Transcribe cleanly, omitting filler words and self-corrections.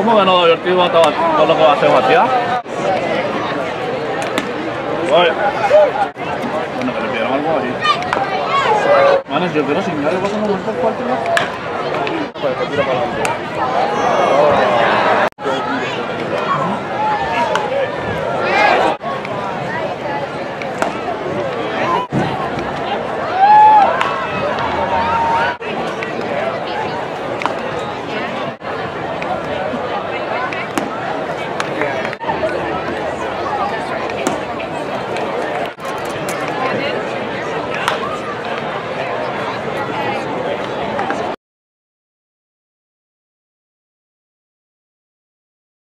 ¿Cómo que no divertido con lo que va a hacer Sebastián? Oye. Bueno, que le pidieron algo ahí. Manes, yo quiero sin nadie, ¿vas a no montar cuarto? Pues te tiro para adelante.